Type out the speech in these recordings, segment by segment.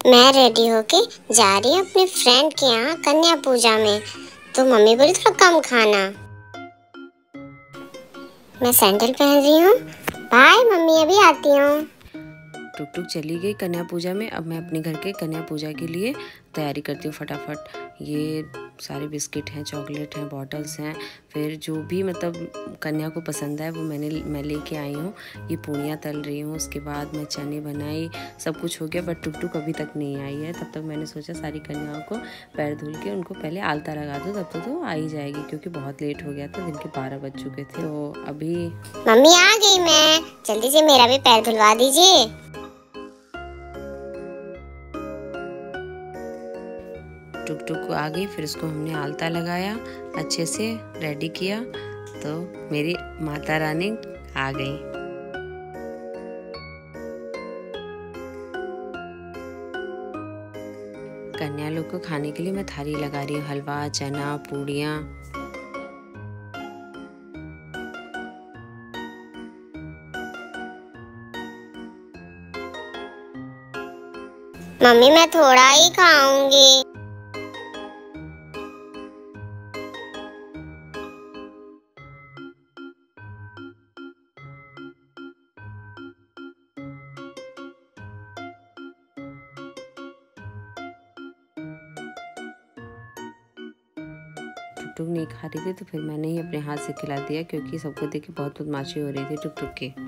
मैं रेडी होके जा रही हूँ अपने फ्रेंड के यहाँ कन्या पूजा में। तो मम्मी बोली थोड़ा कम खाना। मैं सैंडल पहन रही हूँ। बाय मम्मी, अभी आती हूँ। टुक टुक चली गई कन्या पूजा में। अब मैं अपने घर के कन्या पूजा के लिए तैयारी करती हूँ फटाफट। ये सारे बिस्किट हैं, चॉकलेट हैं, बॉटल्स हैं, फिर जो भी मतलब कन्या को पसंद है वो मैं लेके आई हूँ। ये पूड़ियाँ तल रही हूँ, उसके बाद मैं चने बनाई, सब कुछ हो गया। बट टुक टुक अभी तक नहीं आई है। तब तक मैंने सोचा सारी कन्याओं को पैर धुल के उनको पहले आलता लगा दूँ, तब तक वो आ ही जाएगी, क्योंकि बहुत लेट हो गया था, दिन के 12 बज चुके थे। तो अभी मम्मी आ गई मैं, जल्दी से मेरा भी पैर धुलवा दीजिए। टुक टुक आ गई, फिर उसको हमने आलता लगाया, अच्छे से रेडी किया, तो मेरी माता रानी आ गई। कन्या लोग को खाने के लिए मैं थाली लगा रही हूँ, हलवा, चना, पूड़ियाँ। मम्मी मैं थोड़ा ही खाऊंगी। टुक टुक नहीं खा रही थी, तो फिर मैंने ही अपने हाथ से खिला दिया, क्योंकि सबको देख के बहुत बदमाशी हो रही थी टुक टुक की।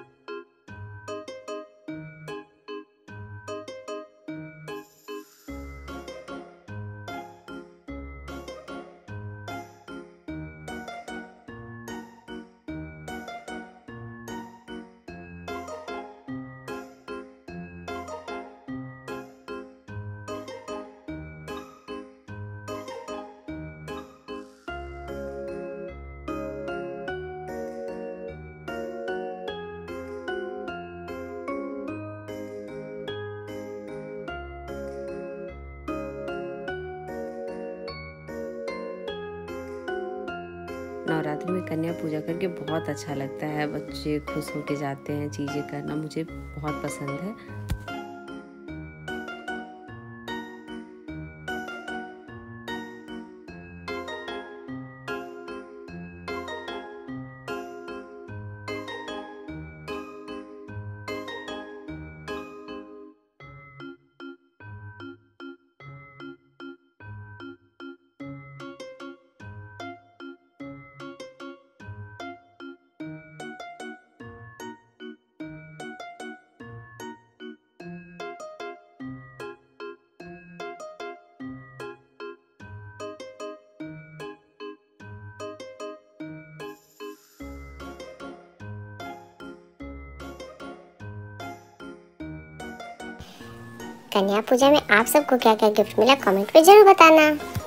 नवरात्रि में कन्या पूजा करके बहुत अच्छा लगता है। बच्चे खुश होके जाते हैं, चीज़ें करना मुझे बहुत पसंद है। कन्या पूजा में आप सबको क्या क्या गिफ्ट मिला कमेंट में जरूर बताना।